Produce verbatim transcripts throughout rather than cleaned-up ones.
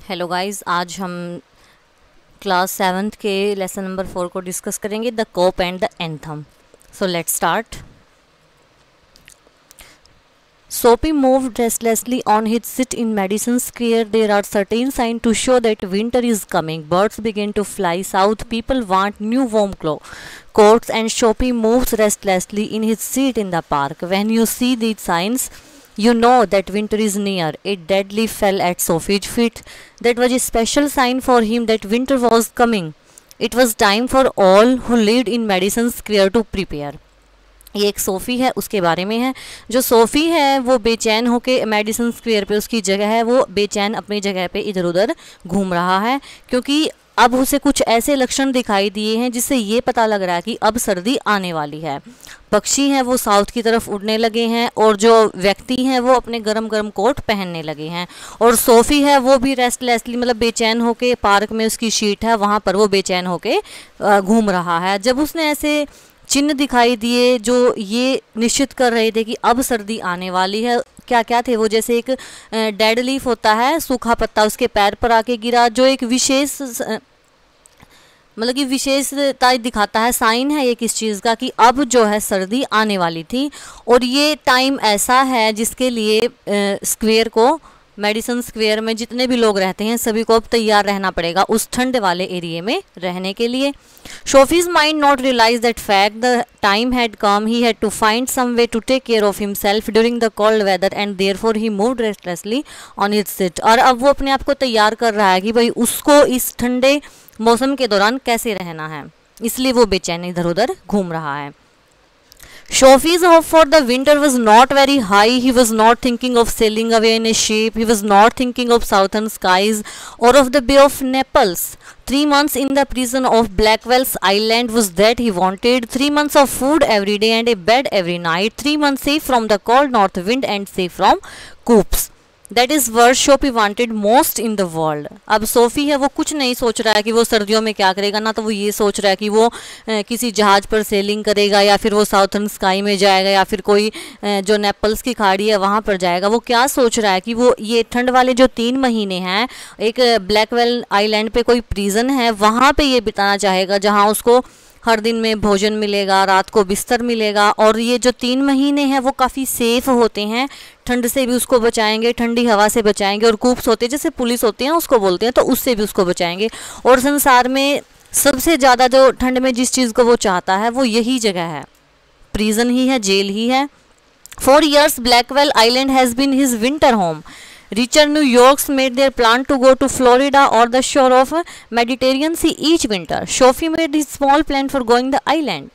Hello guys, आज हम class seventh के लेसन नंबर फोर को डिस्कस करेंगे, the cop and the anthem. So let's start. Soapy moved restlessly on his seat in Madison Square. There are certain signs to show that winter is coming. Birds begin to fly south. People want new warm clothes. Coats and Soapy moves restlessly in his seat in the park. When you see these signs, you know that winter is near. A dead leaf fell at Sophie's feet. That was a special sign for him that winter was coming. It was time for all who lived in Madison Square to prepare. ये एक SoFi है, उसके बारे में है। जो SoFi है वो बेचैन होके मेडिसन स्क्वायर पे उसकी जगह है, वो बेचैन अपनी जगह पे इधर उधर घूम रहा है, क्योंकि अब उसे कुछ ऐसे लक्षण दिखाई दिए हैं जिससे ये पता लग रहा है कि अब सर्दी आने वाली है। पक्षी हैं वो साउथ की तरफ उड़ने लगे हैं, और जो व्यक्ति हैं वो अपने गरम गरम कोट पहनने लगे हैं, और सोफ़ी है वो भी रेस्टलेसली मतलब बेचैन होके पार्क में उसकी शीट है वहाँ पर वो बेचैन होके घूम रहा है। जब उसने ऐसे चिन्ह दिखाई दिए जो ये निश्चित कर रहे थे कि अब सर्दी आने वाली है, क्या क्या थे वो, जैसे एक डेड लीफ होता है, सूखा पत्ता उसके पैर पर आके गिरा, जो एक विशेष मतलब कि विशेषता दिखाता है, साइन है एक इस चीज़ का कि अब जो है सर्दी आने वाली थी। और ये टाइम ऐसा है जिसके लिए स्क्वायर को, मेडिसन स्क्वायर में जितने भी लोग रहते हैं सभी को अब तैयार रहना पड़ेगा उस ठंड वाले एरिया में रहने के लिए। Sophie's mind not realize that fact. The time had come. He had to find some way to take care of himself during the cold weather, and therefore he moved restlessly on his seat. और अब वो अपने आप को तैयार कर रहा है कि भाई उसको इस ठंडे मौसम के दौरान कैसे रहना है, इसलिए वो बेचैन इधर उधर घूम रहा है। Sophie's hope for the winter was not very high. He was not thinking of sailing away in a ship. He was not thinking of southern skies or of the Bay of Naples. Three months in the prison of Blackwell's Island was that he wanted. Three months of food every day and a bed every night. Three months safe from the cold north wind and safe from coops. That is word Soapy wanted most in the world. अब Soapy है वो कुछ नहीं सोच रहा है कि वो सर्दियों में क्या करेगा, ना तो वो ये सोच रहा है कि वो ए, किसी जहाज़ पर सेलिंग करेगा, या फिर वो साउथर्न स्काई में जाएगा, या फिर कोई ए, जो नेपल्स की खाड़ी है वहाँ पर जाएगा। वो क्या सोच रहा है कि वो ये ठंड वाले जो तीन महीने हैं, एक ब्लैकवेल आइलैंड पे कोई प्रिजन है वहाँ पे ये बिताना चाहेगा, जहाँ उसको हर दिन में भोजन मिलेगा, रात को बिस्तर मिलेगा, और ये जो तीन महीने हैं वो काफ़ी सेफ़ होते हैं, ठंड से भी उसको बचाएंगे, ठंडी हवा से बचाएंगे, और कूप्स होते हैं जैसे पुलिस होती हैं उसको बोलते हैं, तो उससे भी उसको बचाएंगे। और संसार में सबसे ज़्यादा जो ठंड में जिस चीज़ को वो चाहता है वो यही जगह है, प्रिजन ही है, जेल ही है। For years Blackwell island has been his winter home. Richer New Yorks made their plan to go to Florida or the shore of Mediterranean Sea each winter. Sophie made his small plan for going the island.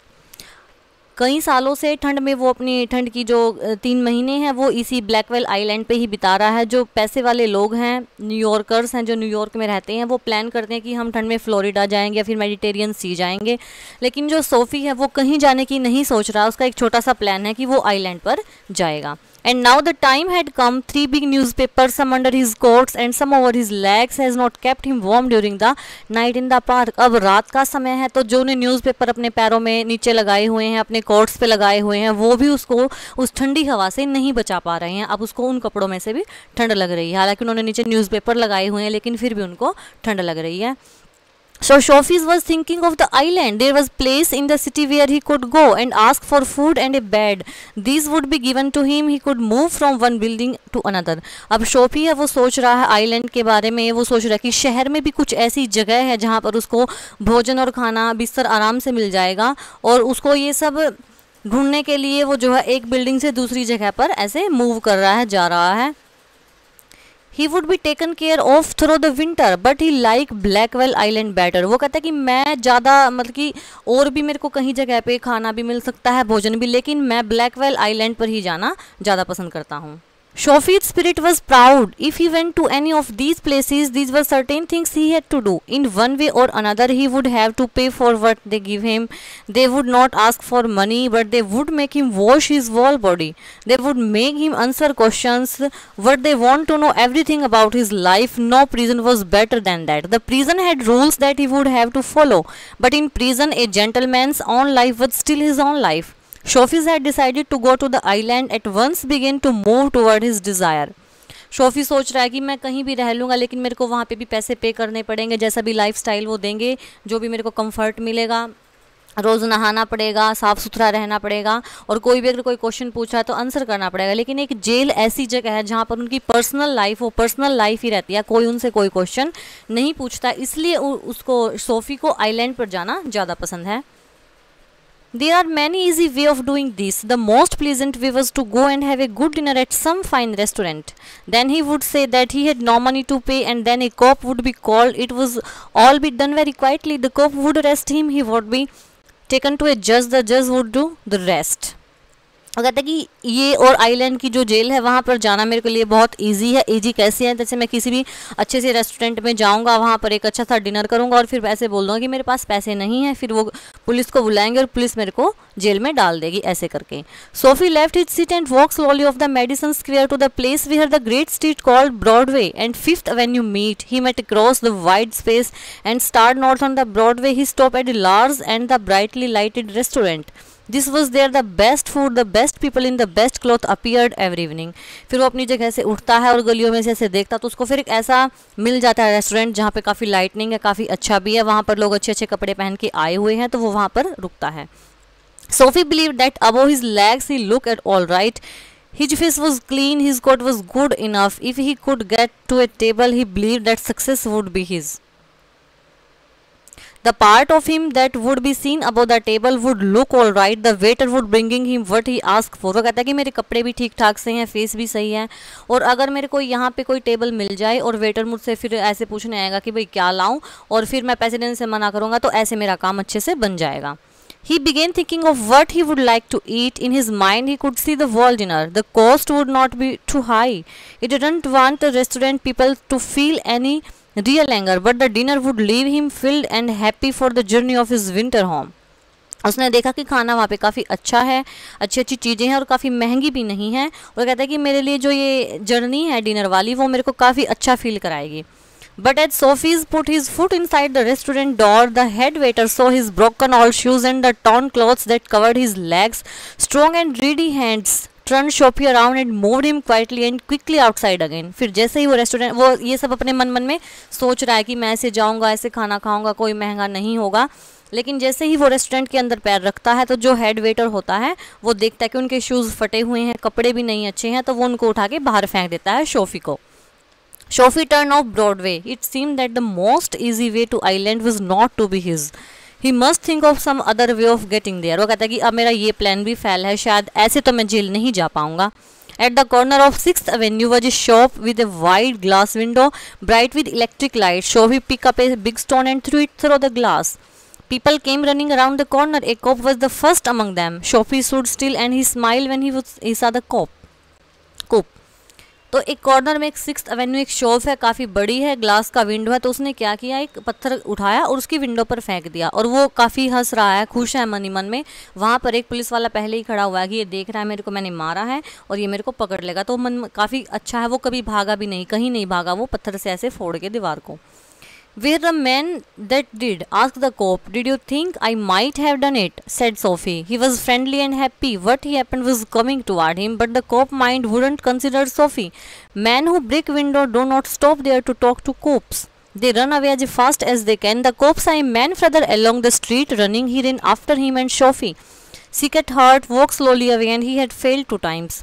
कई सालों से ठंड में वो अपनी ठंड की जो तीन महीने हैं वो इसी ब्लैकवेल आइलैंड पे ही बिता रहा है। जो पैसे वाले लोग हैं, न्यूयॉर्कर्स हैं जो न्यूयॉर्क में रहते हैं, वो प्लान करते हैं कि हम ठंड में फ्लोरिडा जाएंगे या फिर मेडिटेरियन सी जाएंगे, लेकिन जो सोफ़ी है वो कहीं जाने की नहीं सोच रहा। उसका एक छोटा सा प्लान है कि वो आइलैंड पर जाएगा। And now the time had come. Three big newspapers, some under his coats and some over his legs, has not kept him warm during the night in the park. अब रात का समय है तो जो ने न्यूज़पेपर अपने पैरों में नीचे लगाए हुए हैं, अपने कोट्स पे लगाए हुए हैं, वो भी उसको उस ठंडी हवा से नहीं बचा पा रहे हैं। अब उसको उन कपड़ों में से भी ठंड लग रही है, हालांकि उन्होंने नीचे न्यूज़पेपर लगाए हुए हैं लेकिन फिर भी उनको ठंड लग रही है। So Sophie was thinking of the island. There was place in the city where he could go and ask for food and a bed. These would be given to him. He could move from one building to another. अब Soapy है वो सोच रहा है island के बारे में। वो सोच रहा है कि शहर में भी कुछ ऐसी जगह है जहाँ पर उसको भोजन और खाना बिस्तर आराम से मिल जाएगा, और उसको ये सब ढूंढने के लिए वो जो है एक बिल्डिंग से दूसरी जगह पर ऐसे मूव कर रहा है, जा रहा है। He would be taken care of through the winter, but he like Blackwell Island better. वो कहता है कि मैं ज़्यादा मतलब कि और भी मेरे को कहीं जगह पे खाना भी मिल सकता है, भोजन भी, लेकिन मैं ब्लैकवेल आइलैंड पर ही जाना ज़्यादा पसंद करता हूँ। Sophie's spirit was proud. If he went to any of these places, these were certain things he had to do. In one way or another, he would have to pay for what they give him. They would not ask for money, but they would make him wash his whole body. They would make him answer questions. What they want to know everything about his life. No prison was better than that. The prison had rules that he would have to follow. But in prison, a gentleman's own life was still his own life. Sophie had decided to go to the island at once, began to move toward his desire. Soapy सोच रहा है कि मैं कहीं भी रह लूँगा लेकिन मेरे को वहाँ पे भी पैसे पे करने पड़ेंगे, जैसा भी लाइफस्टाइल वो देंगे, जो भी मेरे को कंफर्ट मिलेगा, रोज़ नहाना पड़ेगा, साफ़ सुथरा रहना पड़ेगा, और कोई भी अगर कोई क्वेश्चन पूछ रहा है तो आंसर करना पड़ेगा। लेकिन एक जेल ऐसी जगह है जहाँ पर उनकी पर्सनल लाइफ, वो पर्सनल लाइफ ही रहती है, कोई उनसे कोई क्वेश्चन नहीं पूछता, इसलिए उसको सोफ़ी को आइलैंड पर जाना ज़्यादा पसंद है। There are many easy way of doing this. The most pleasant way was to go and have a good dinner at some fine restaurant. Then he would say that he had no money to pay, and then a cop would be called. It was all be done very quietly. The cop would arrest him. He would be taken to a judge. The judge would do the rest. वो कहता है कि ये और island की जो jail है वहाँ पर जाना मेरे के लिए बहुत इजी है। इजी कैसे है, जैसे मैं किसी भी अच्छे से रेस्टोरेंट में जाऊँगा, वहाँ पर एक अच्छा सा डिनर करूँगा और फिर ऐसे बोल दूँगा कि मेरे पास पैसे नहीं हैं, फिर वो पुलिस को बुलाएंगे और पुलिस मेरे को जेल में डाल देगी, ऐसे करके। Soapy left his seat and walk slowly off the Madison Square to the place where the great street called Broadway and Fifth Avenue meet. He met across the wide space and start north on the Broadway. He stop at the large and the brightly lighted restaurant. This was there the best food, the best people in the best cloth appeared every evening. फिर वो अपनी जगह से उठता है और गलियों में से ऐसे देखता तो उसको फिर एक ऐसा मिल जाता है रेस्टोरेंट जहाँ पे काफ़ी लाइटनिंग है, काफ़ी अच्छा भी है, वहाँ पर लोग अच्छे अच्छे कपड़े पहन के आए हुए हैं, तो वो वहाँ पर रुकता है। Soapy believe that above his legs he look at all right. His face was clean, his coat was good enough. If he could get to a table, he believed that success would be his. The part of him that would be seen above the table would look all right. The waiter would bringing him what he asked for. वो कहता है कि मेरे कपड़े भी ठीक ठाक से हैं, फेस भी सही है, और अगर मेरे को यहाँ पे कोई टेबल मिल जाए और वेटर मुझसे फिर ऐसे पूछने आएगा कि भाई क्या लाऊं, और फिर मैं पैसे देने से मना करूँगा, तो ऐसे मेरा काम अच्छे से बन जाएगा। He began thinking of what he would like to eat. In his mind, he could see the wall dinner. The cost would not be too high. He didn't want the restaurant people to feel any real anger, but the dinner would leave him filled and happy for the journey of his winter home. उसने देखा कि खाना वहाँ पे काफ़ी अच्छा है, अच्छी अच्छी चीज़ें हैं और काफ़ी महंगी भी नहीं है, और कहता है कि मेरे लिए जो ये जर्नी है डिनर वाली वो मेरे को काफ़ी अच्छा फील कराएगी। But as Sophie's put his foot inside the restaurant door, the head waiter saw his broken old shoes and the torn clothes that covered his legs. Strong and ready hands turned Sophie around and moved him quietly and quickly outside again. फिर जैसे ही वो restaurant, वो ये सब अपने मन मन में सोच रहा है कि मैं ऐसे जाऊँगा, ऐसे खाना खाऊंगा, कोई महंगा नहीं होगा, लेकिन जैसे ही वो रेस्टोरेंट के अंदर पैर रखता है तो जो हेड वेटर होता है वो देखता है कि उनके शूज़ फटे हुए हैं, कपड़े भी नहीं अच्छे हैं, तो वो उनको उठा के बाहर फेंक देता है सोफ़ी को। Sophie turned off Broadway. It seemed that the most easy way to island was not to be his. He must think of some other way of getting there. वो कहता है कि अब मेरा ये प्लान भी फेल है, शायद ऐसे तो मैं जेल नहीं जा पाऊंगा। At the corner of sixth Avenue was a shop with a wide glass window, bright with electric lights. Sophie picked up a big stone and threw it through the glass. People came running around the corner. A cop was the first among them. Sophie stood still and he smiled when he was he saw the cop. Cop. तो एक corner में एक sixth Avenue एक shop है, काफ़ी बड़ी है, glass का विंडो है, तो उसने क्या किया, एक पत्थर उठाया और उसकी विंडो पर फेंक दिया, और वो काफ़ी हंस रहा है, खुश है मन ही मन में। वहाँ पर एक पुलिस वाला पहले ही खड़ा हुआ है कि ये देख रहा है मेरे को, मैंने मारा है और ये मेरे को पकड़ लेगा, तो मन काफ़ी अच्छा है, वो कभी भागा भी नहीं, कहीं नहीं भागा, वो पत्थर से ऐसे फोड़ के दीवार को। Where the man that did? Asked the cop. Did you think I might have done it? Said Sophie. He was friendly and happy. What he happened was coming toward him, but the cop mind wouldn't consider Sophie. Men who break window do not stop there to talk to cops. They run away as fast as they can. The cop saw a man further along the street running. He ran after him and Sophie, sick at heart, walked slowly away, and he had failed two times.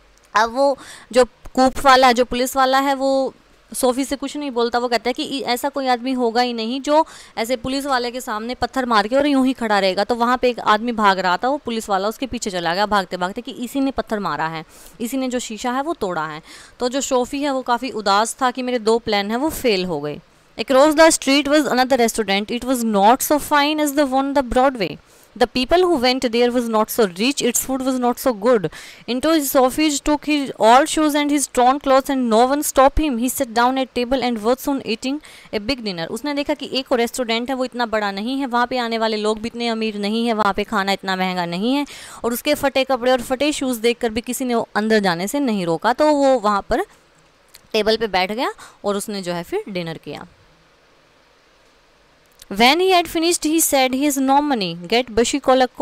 अब वो जो कूप वाला, जो police वाला है, वो SoFi से कुछ नहीं बोलता। वो कहता है कि ऐसा कोई आदमी होगा ही नहीं जो ऐसे पुलिस वाले के सामने पत्थर मार के और यूं ही खड़ा रहेगा। तो वहाँ पे एक आदमी भाग रहा था, वो पुलिस वाला उसके पीछे चला गया भागते भागते कि इसी ने पत्थर मारा है, इसी ने जो शीशा है वो तोड़ा है। तो जो सोफ़ी है वो काफ़ी उदास था कि मेरे दो प्लान हैं वो फेल हो गए। Across the street was another restaurant. It was not so fine as the one on the Broadway. The people who went there was not so rich, its food was not so good. Into his office took his old shoes and his torn clothes and no one stopped him. He sat down at table and was soon eating a big dinner. उसने देखा कि एक और restaurant है वो इतना बड़ा नहीं है, वहाँ पे आने वाले लोग भी इतने अमीर नहीं है, वहाँ पे खाना इतना महंगा नहीं है, और उसके फटे कपड़े और फटे शूज़ देखकर भी किसी ने अंदर जाने से नहीं रोका। तो वो वहाँ पर टेबल पे बैठ गया और उसने जो है फिर डिनर किया। When he had finished, he said, "He has no money. Get Bushi call a cop."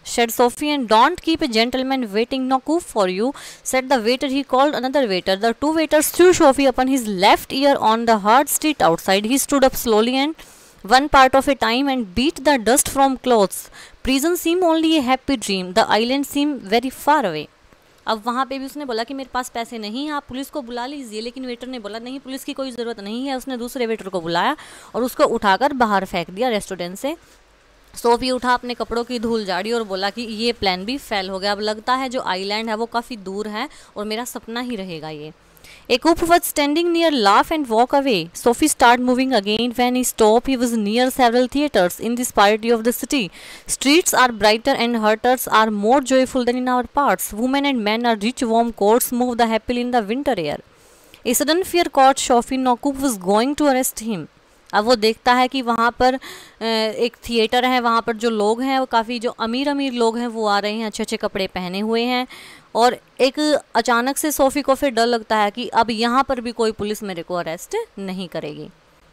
said Sophie, and don't keep a gentleman waiting no coup for you, said the waiter. He called another waiter. The two waiters threw Sophie upon his left ear on the hard street outside. He stood up slowly and one part of a time and beat the dust from clothes. Prison seemed only a happy dream. The island seemed very far away. अब वहाँ पे भी उसने बोला कि मेरे पास पैसे नहीं हैं, आप पुलिस को बुला लीजिए, लेकिन वेटर ने बोला नहीं, पुलिस की कोई ज़रूरत नहीं है। उसने दूसरे वेटर को बुलाया और उसको उठाकर बाहर फेंक दिया रेस्टोरेंट से। सोफी उठा, अपने कपड़ों की धूल झाड़ी और बोला कि ये प्लान भी फेल हो गया। अब लगता है जो आइलैंड है वो काफ़ी दूर है और मेरा सपना ही रहेगा ये। A couple was standing near, laugh and walk away. Sophie started moving again. When he stopped, he was near several theatres in this part of the city. Streets are brighter and hearts are more joyful than in our parts. Women and men are rich, warm coats move the happily in the winter air. A sudden fear caught Sophie. Nokup was going to arrest him. अब वो देखता है कि वहाँ पर एक theatre है, वहाँ पर जो लोग हैं वो काफ़ी जो अमीर अमीर लोग हैं वो आ रहे हैं, अच्छे अच्छे कपड़े पहने हुए हैं। और एक अचानक से सोफ़ी को फिर डर लगता है कि अब यहाँ पर भी कोई पुलिस मेरे को अरेस्ट नहीं करेगी।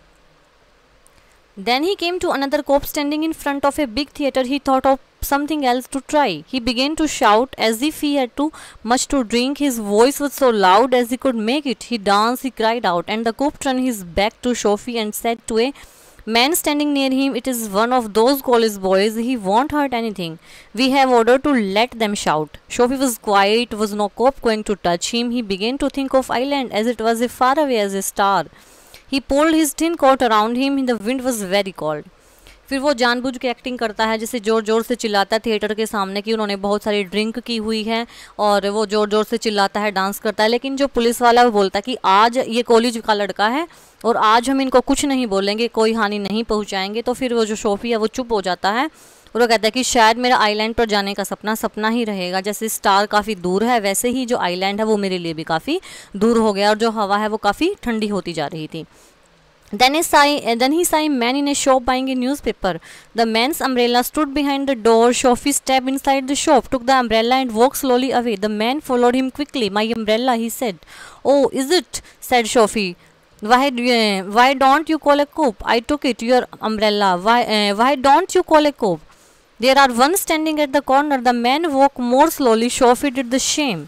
Then he came to another cop standing in front of a big theater. He thought of something else to try. He began to shout as if he had too much to drink. His voice was so loud as he could make it. He danced, he cried out, and the cop turned his back to Sophie and said to a man standing near him, "It is one of those college boys. He won't hurt anything. We have ordered to let them shout." Sophie was quiet. Was no cop going to touch him? He began to think of Island as it was as far away as a star. He pulled his thin coat around him. The wind was very cold. फिर वो जानबूझ के acting करता है, जैसे ज़ोर ज़ोर से चिल्लाता है थिएटर के सामने कि उन्होंने बहुत सारी ड्रिंक की हुई है, और वो ज़ोर ज़ोर से चिल्लाता है, डांस करता है। लेकिन जो पुलिस वाला वो बोलता है कि आज ये कॉलेज का लड़का है और आज हम इनको कुछ नहीं बोलेंगे, कोई हानि नहीं पहुंचाएंगे। तो फिर वो जो सोफी है वो चुप हो जाता है और वो कहता है कि शायद मेरा आइलैंड पर जाने का सपना सपना ही रहेगा। जैसे स्टार काफ़ी दूर है, वैसे ही जो आइलैंड है वो मेरे लिए भी काफ़ी दूर हो गया, और जो हवा है वो काफ़ी ठंडी होती जा रही थी। Then he saw, then he saw a man in a shop buying a newspaper. The man's umbrella stood behind the door. Sophie stepped inside the shop, took the umbrella and walked slowly away. The man followed him quickly. "My umbrella," he said. "Oh, is it?" said Sophie. Why, uh, why don't you call a cop? "I took it, your umbrella. Why, uh, why don't you call a cop? There are one standing at the corner." The man walked more slowly. Sophie did the same.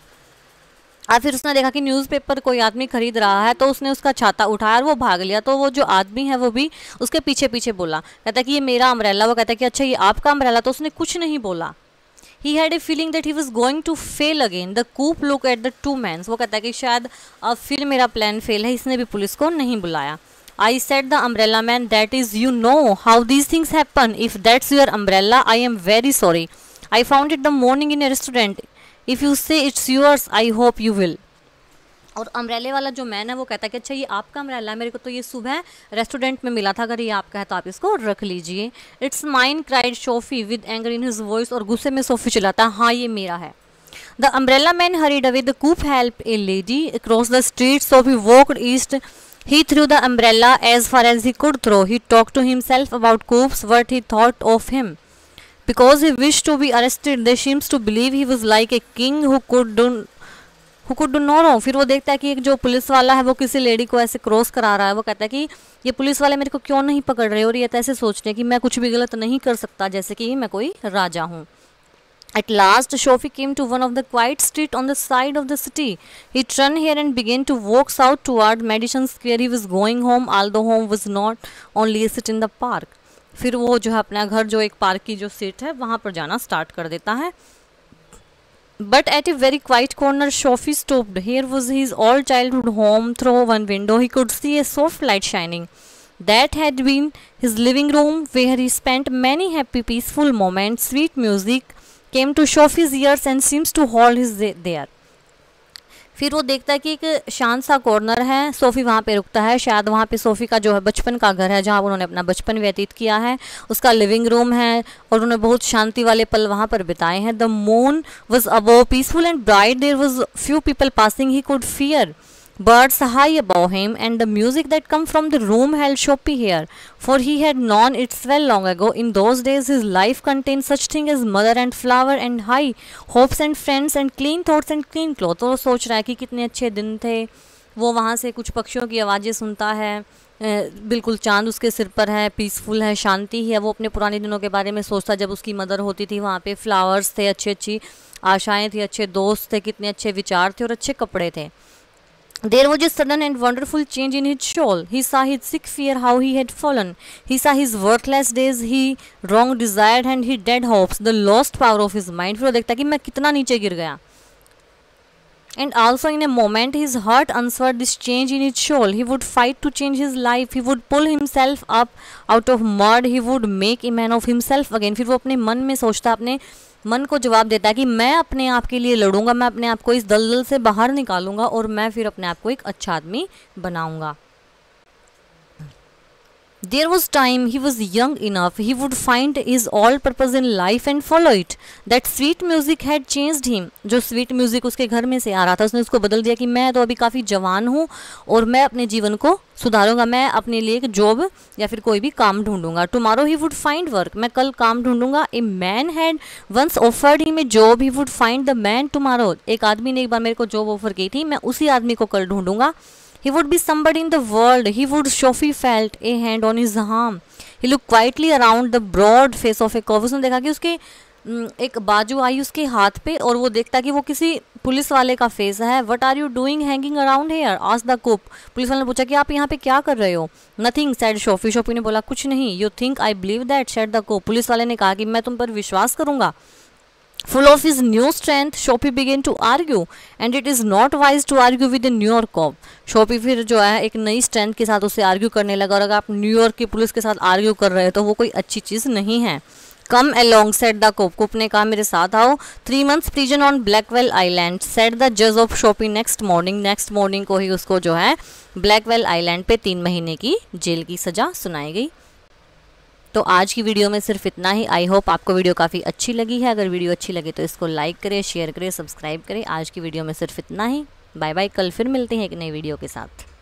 और फिर उसने देखा कि newspaper कोई आदमी खरीद रहा है, तो उसने उसका छाता उठाया और वो भाग लिया। तो वो जो आदमी है वो भी उसके पीछे पीछे बोला, कहता है कि ये मेरा अम्ब्रेला। वो कहता है कि अच्छा ये आपका अम्ब्रेला। तो उसने कुछ नहीं बोला। He had a feeling that he was going to fail again. The cop look at the two mans. वो कहता है कि शायद अब फिर मेरा प्लान फेल है, इसने भी पुलिस को नहीं बुलाया। I said the umbrella man, that is you know how these things happen. If that's your umbrella I am very sorry. I found it the morning in a restaurant. If you say it's yours I hope you will. और अम्ब्रेले वाला जो man है वो कहता है कि अच्छा ये आपका अम्ब्रेला है, मेरे को तो ये सुबह रेस्टोरेंट में मिला था, अगर ये आपका है तो आप इसको रख लीजिए। It's mine, cried Soapy with anger in his voice. और गुस्से में सोफी चिल्लाता है, हाँ ये मेरा है। The umbrella man hurried away. The cop help a lady across the street. Soapy walked east. He threw the umbrella as far as he could throw. He talked to himself about Coops, what he thought of him. Because he wished to be arrested, they seems to believe he was like a king who could do who could do no wrong. फिर वो देखता है कि एक जो police वाला है वो किसी लेडी को ऐसे क्रॉस करा रहा है। वो कहता है कि ये पुलिस वाले मेरे को क्यों नहीं पकड़ रहे, और ये तो ऐसे सोच रहे हैं कि मैं कुछ भी गलत नहीं कर सकता, जैसे कि मैं कोई राजा हूँ। At last, Sophie came to one of the quiet street on the side of the city. He turned here and began to walk south toward Madison Square. He was going home, although home was not only a sit in the park. फिर वो जो है अपना घर जो एक park की जो सीट है वहाँ पर जाना स्टार्ट कर देता है। But at a very quiet corner, Sophie stopped. Here was his old childhood home. Through one window, he could see a soft light shining. That had been his living room, where he spent many happy, peaceful moments. Sweet music came to Sophie's ears and seems to hold his there. फिर वो देखता है कि एक शांत सा corner है। SoFi वहाँ पे रुकता है। शायद वहाँ पे सोफ़ी का जो है बचपन का घर है, जहाँ उन्होंने अपना बचपन व्यतीत किया है, उसका लिविंग रूम है, और उन्होंने बहुत शांति वाले पल वहाँ पर बिताए हैं। The moon was above, peaceful and bright. There was few people passing he could fear birds high above him, and the music that come from the room held Sophie here, for he had known it well long ago. In those days his life contained such things as mother and flower and high hopes and friends and clean thoughts and clean clothes. तो वो सोच रहा है कि कितने अच्छे दिन थे, वो वहाँ से कुछ पक्षियों की आवाज़ें सुनता है, बिल्कुल चांद उसके सिर पर है, पीसफुल है, शांति है। वो अपने पुराने दिनों के बारे में सोचता जब उसकी मदर होती थी, वहाँ पे फ्लावर्स थे, अच्छी अच्छी आशाएं थी, अच्छे दोस्त थे, कितने अच्छे विचार थे और अच्छे कपड़े थे। There was a sudden and wonderful change in his soul. He saw his sick fear, how he had fallen. He saw his worthless days, he wrong desired and his dead hopes, the lost power of his mind. फिर वो देखता कि मैं कितना नीचे गिर गया. And also in a moment his heart answered this change in his soul. He would fight to change his life. He would pull himself up out of mud. He would make a man of himself again. फिर वो अपने मन में सोचता, अपने मन को जवाब देता है कि मैं अपने आप के लिए लड़ूंगा, मैं अपने आप को इस दलदल से बाहर निकालूंगा और मैं फिर अपने आप को एक अच्छा आदमी बनाऊंगा. There was time he was young enough, he would find his all purpose in life and follow it. That sweet music had changed him. जो sweet music उसके घर में से आ रहा था, उसने उसको बदल दिया कि मैं तो अभी काफ़ी जवान हूँ और मैं अपने जीवन को सुधारूंगा, मैं अपने लिए एक जॉब या फिर कोई भी काम ढूंढूंगा. Tomorrow he would find work. मैं कल काम ढूंढूंगा. A man had once offered him a job. He would find the man tomorrow. एक आदमी ने एक बार मेरे को जॉब ऑफर की थी, मैं उसी आदमी को कल ढूंढूंगा. He would be somebody in the world. He would. Sophie felt a hand on his arm. He looked quietly around the broad face of a cop. उसने देखा कि उसके एक बाजू आई उसके हाथ पे और वो देखता कि वो किसी पुलिस वाले का फेस है. What are you doing hanging around here? asked the cop. पुलिस वाले ने पूछा कि आप यहाँ पे क्या कर रहे हो? Nothing said Sophie. Sophie ने बोला कुछ नहीं. You think I believe that? said the cop. पुलिस वाले ने कहा कि मैं तुम पर विश्वास करूँगा. Full of his new strength, Sophie began to argue, and it is not wise to argue with a New York cop. Sophie फिर जो है एक नई स्ट्रेंथ के साथ उससे आर्ग्यू करने लगा और अगर आप न्यूयॉर्क की पुलिस के साथ आर्ग्यू कर रहे हो तो वो कोई अच्छी चीज़ नहीं है. Come along, said the cop. Cop ने कहा मेरे साथ आओ. Three months prison on Blackwell Island, said the judge of Sophie next morning. Next morning को ही उसको जो है Blackwell Island पे तीन महीने की जेल की सज़ा सुनाई गई. तो आज की वीडियो में सिर्फ इतना ही. आई होप आपको वीडियो काफ़ी अच्छी लगी है. अगर वीडियो अच्छी लगे तो इसको लाइक करें, शेयर करें, सब्सक्राइब करें. आज की वीडियो में सिर्फ इतना ही. Bye bye. कल फिर मिलते हैं एक नई वीडियो के साथ.